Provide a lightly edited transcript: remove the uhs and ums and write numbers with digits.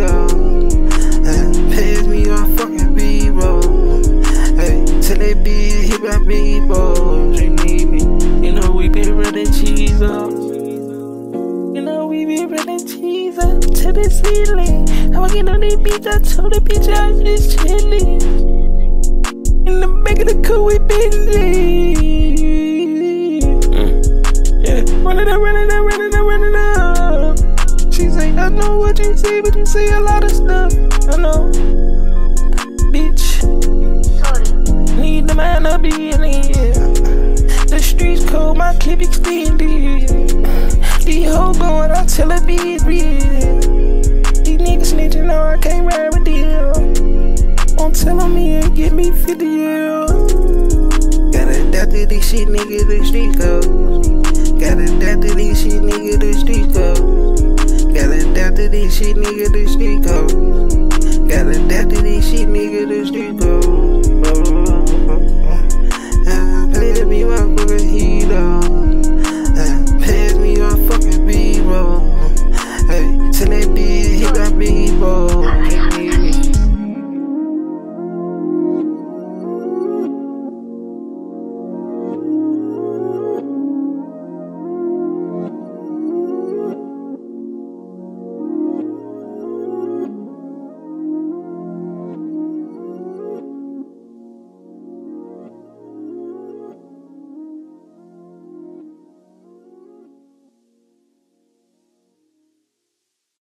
go. Pass me my fucking B-roll. Hey, till they be hit by B-rolls. You need me. You know we been running cheese up. You know we been running cheese up to the ceiling. I'm getting on the beach, I told the bitch I'm just chilling. In the back of the coupe we been yeah, running up. She say, I know what you say, but you say a lot of stuff. I know, bitch. Need the man to be in here. The streets cold, my clip extended. These hoes going out till it be real. These niggas snitching, now I can't ride with them. Won't tell on me and get me 50 years. Got adapted this shit, nigga, the street code. Got adapted this shit, nigga, the street code. Got adapted this shit, nigga, the street code. Got adapted this shit, nigga, the street code. Play to be my fucking hero.